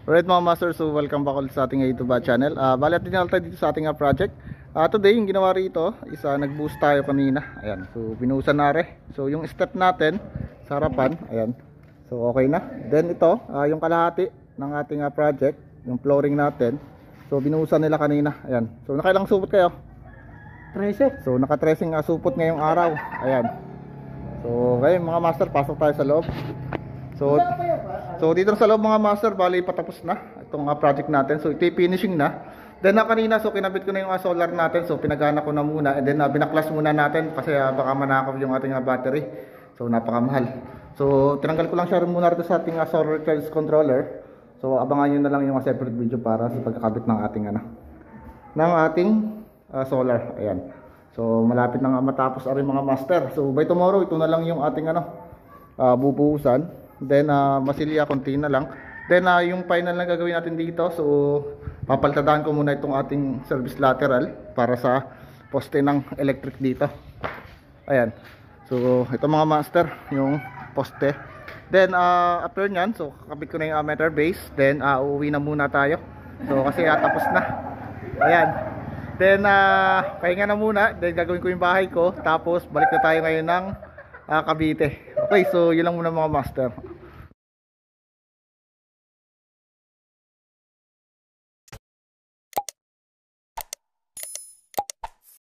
Alright mga master, so welcome back ulit sa ating YouTube channel. Bali at din tayo dito sa ating project. Today yung ginawa rito is nag-boost tayo kanina. Ayan, so binuhusan na rin. So yung step natin sa harapan, ayan. So okay na. Then ito, yung kalahati ng ating project, yung flooring natin. So binuhusan nila kanina. Ayan. So nakailang supot kayo? 13. So naka-13 supot ngayong araw. Ayan. So okay mga master, pasok tayo sa loob. So dito sa loob mga master, bali patapos na itong project natin. So ito finishing na. Then kanina so kinabit ko na yung solar natin. So pinagana ko na muna and then binaklas muna natin kasi baka manakaw yung ating battery. So napakamahal. So tinanggal ko lang siya muna rito sa ating solar charge controller. So abangan niyo na lang yung separate video para sa pagkakabit ng ating solar. Ayan. So malapit na nga matapos rin mga master. So by tomorrow ito na lang yung ating bubuhusan. Then masilya konti na lang. Then yung final na gagawin natin dito, so papaltadaan ko muna itong ating service lateral para sa poste ng electric dito. Ayan. So ito mga master, yung poste. Then after nyan, so kakabit ko na yung meter base. Then uuwi na muna tayo. So kasi tapos na. Ayan. Then pahinga na muna. Then gagawin ko yung bahay ko. Tapos balik na tayo ngayon ng Cavite. Okay, so yun lang muna mga master.